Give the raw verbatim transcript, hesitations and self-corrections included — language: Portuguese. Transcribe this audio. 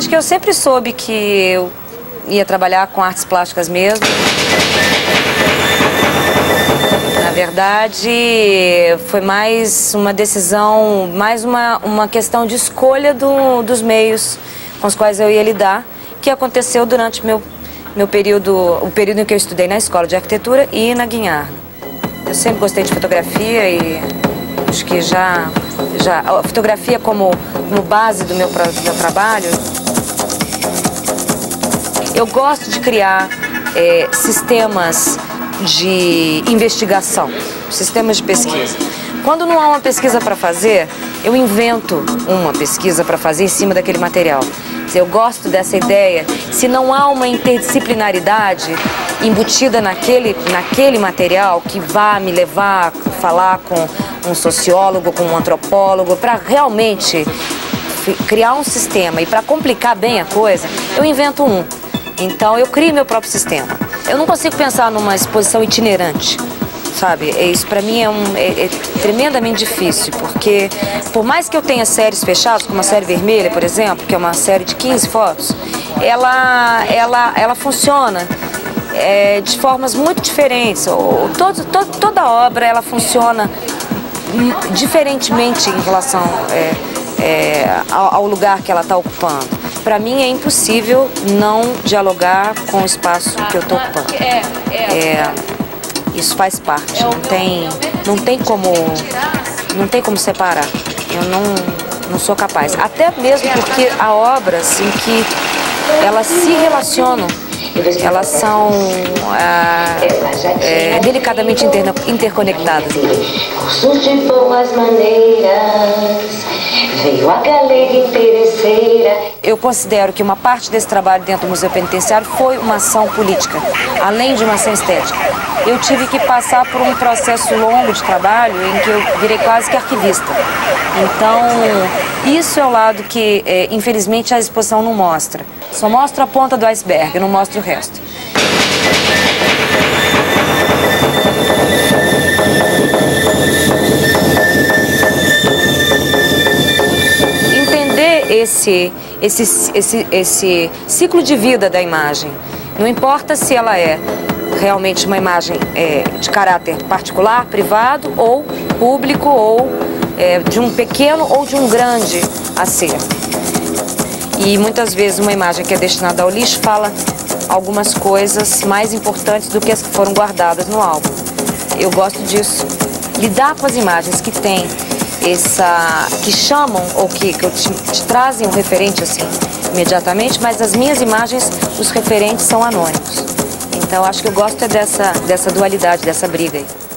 que eu sempre soube que eu ia trabalhar com artes plásticas mesmo. Na verdade, foi mais uma decisão, mais uma, uma questão de escolha do, dos meios com os quais eu ia lidar, que aconteceu durante meu, meu período, o período em que eu estudei na escola de arquitetura e na Guinhardo. Eu sempre gostei de fotografia e acho que já, já a fotografia como, como base do meu, do meu trabalho. Eu gosto de criar é, sistemas de investigação, sistemas de pesquisa. Quando não há uma pesquisa para fazer, eu invento uma pesquisa para fazer em cima daquele material. Eu gosto dessa ideia. Se não há uma interdisciplinaridade embutida naquele, naquele material que vá me levar a falar com um sociólogo, com um antropólogo, para realmente criar um sistema e para complicar bem a coisa, eu invento um. Então eu crio meu próprio sistema. Eu não consigo pensar numa exposição itinerante, sabe? Isso para mim é, um, é, é tremendamente difícil, porque por mais que eu tenha séries fechadas, como a série Vermelha, por exemplo, que é uma série de quinze fotos, ela, ela, ela funciona é, de formas muito diferentes. Todo, todo, toda obra ela funciona diferentemente em relação é, é, ao, ao lugar que ela está ocupando. Para mim é impossível não dialogar com o espaço que eu estou ocupando. É, isso faz parte, não tem, não tem como, não tem como separar. Eu não, não sou capaz. Até mesmo porque há obras em que elas se relacionam, elas são ah, é, delicadamente inter, interconectadas. Cursos de boas maneiras, veio a galega interesseira. Eu considero que uma parte desse trabalho dentro do Museu Penitenciário foi uma ação política, além de uma ação estética. Eu tive que passar por um processo longo de trabalho em que eu virei quase que arquivista. Então, isso é o lado que, é, infelizmente, a exposição não mostra. Só mostra a ponta do iceberg, não mostra o resto. Entender esse, esse, esse, esse ciclo de vida da imagem, não importa se ela é realmente uma imagem é, de caráter particular, privado ou público, ou é, de um pequeno ou de um grande acervo. E muitas vezes uma imagem que é destinada ao lixo fala algumas coisas mais importantes do que as que foram guardadas no álbum. Eu gosto disso. Lidar com as imagens que tem essa, que chamam ou que, que te, te trazem um referente assim imediatamente, mas as minhas imagens, os referentes são anônimos. Então acho que eu gosto é dessa, dessa dualidade, dessa briga aí.